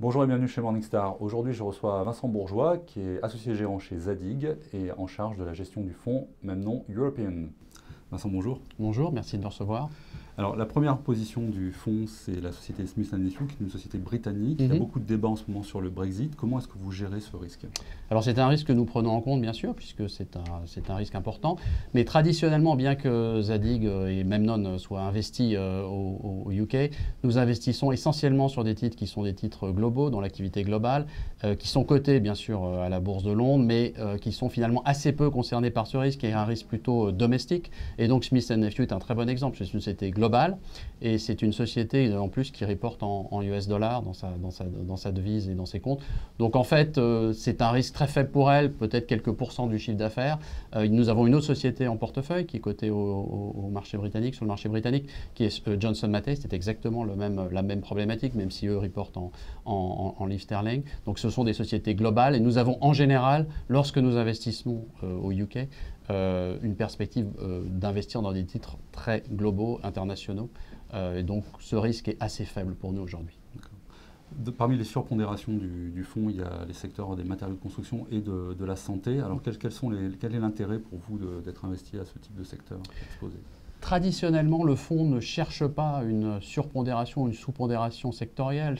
Bonjour et bienvenue chez Morningstar. Aujourd'hui, je reçois Vincent Bourgeois, qui est associé gérant chez Zadig et en charge de la gestion du fonds, même nom European. Vincent, bonjour. Bonjour, merci de me recevoir. Alors, la première position du fonds, c'est la société Smith & Nephew, qui est une société britannique. Il y a beaucoup de débats en ce moment sur le Brexit. Comment est-ce que vous gérez ce risque? Alors, c'est un risque que nous prenons en compte, bien sûr, puisque c'est un risque important. Mais traditionnellement, bien que Zadig et Memnon soient investis au UK, nous investissons essentiellement sur des titres qui sont des titres globaux, dans l'activité globale, qui sont cotés, bien sûr, à la Bourse de Londres, mais qui sont finalement assez peu concernés par ce risque, qui est un risque plutôt domestique. Et donc, Smith & Nephew est un très bon exemple. C'est une société globale et c'est une société en plus qui reporte en US dollars dans sa devise et dans ses comptes. Donc en fait, c'est un risque très faible pour elle, peut-être quelques pourcents du chiffre d'affaires. Nous avons une autre société en portefeuille qui est cotée au marché britannique, sur le marché britannique, qui est Johnson Matthey. C'est exactement la même problématique, même si eux reportent en livres sterling. Donc ce sont des sociétés globales et nous avons en général, lorsque nous investissons au UK, une perspective d'investir dans des titres très globaux, internationaux. Et donc ce risque est assez faible pour nous aujourd'hui. Parmi les surpondérations du fonds, il y a les secteurs des matériaux de construction et de la santé. Alors quel est l'intérêt pour vous d'être investi à ce type de secteur exposé? Traditionnellement, le fonds ne cherche pas une surpondération ou une sous-pondération sectorielle.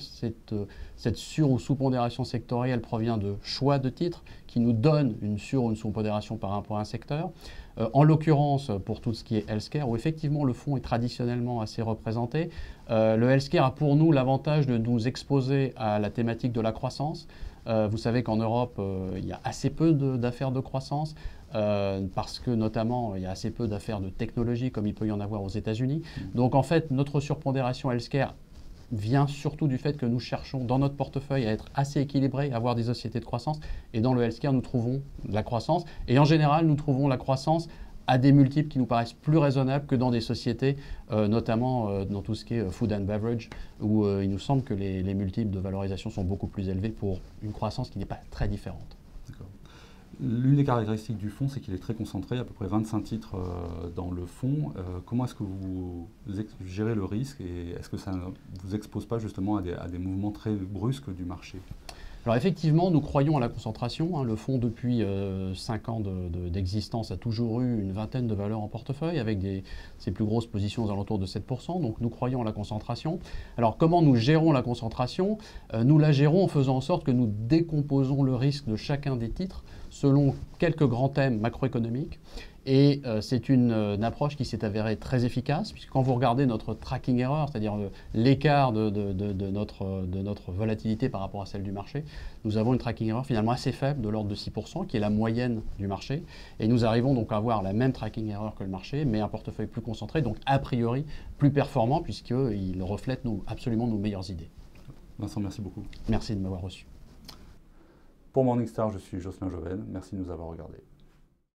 Cette sur- ou sous-pondération sectorielle provient de choix de titres qui nous donnent une sur- ou une sous-pondération par rapport à un secteur. En l'occurrence, pour tout ce qui est healthcare, où effectivement le fonds est traditionnellement assez représenté, le healthcare a pour nous l'avantage de nous exposer à la thématique de la croissance. Vous savez qu'en Europe, il y a assez peu d'affaires de croissance. Parce que notamment il y a assez peu d'affaires de technologie comme il peut y en avoir aux États-Unis. Donc en fait notre surpondération healthcare vient surtout du fait que nous cherchons dans notre portefeuille à être assez équilibrés, à avoir des sociétés de croissance, et dans le healthcare nous trouvons la croissance, et en général nous trouvons la croissance à des multiples qui nous paraissent plus raisonnables que dans des sociétés, notamment dans tout ce qui est food and beverage, où il nous semble que les multiples de valorisation sont beaucoup plus élevés pour une croissance qui n'est pas très différente. L'une des caractéristiques du fonds, c'est qu'il est très concentré, à peu près 25 titres dans le fonds. Comment est-ce que vous gérez le risque et est-ce que ça ne vous expose pas justement à des mouvements très brusques du marché? Alors effectivement, nous croyons à la concentration. Le fonds, depuis 5 ans d'existence, a toujours eu une vingtaine de valeurs en portefeuille, avec ses plus grosses positions aux alentours de 7%. Donc nous croyons à la concentration. Alors comment nous gérons la concentration? Nous la gérons en faisant en sorte que nous décomposons le risque de chacun des titres selon quelques grands thèmes macroéconomiques. Et c'est une approche qui s'est avérée très efficace, puisque quand vous regardez notre tracking error, c'est-à-dire l'écart de notre volatilité par rapport à celle du marché, nous avons une tracking error finalement assez faible, de l'ordre de 6%, qui est la moyenne du marché. Et nous arrivons donc à avoir la même tracking error que le marché, mais un portefeuille plus concentré, donc a priori plus performant, puisqu'il reflète absolument nos meilleures idées. Vincent, merci beaucoup. Merci de m'avoir reçu. Pour Morningstar, je suis Jocelyn Joven. Merci de nous avoir regardés.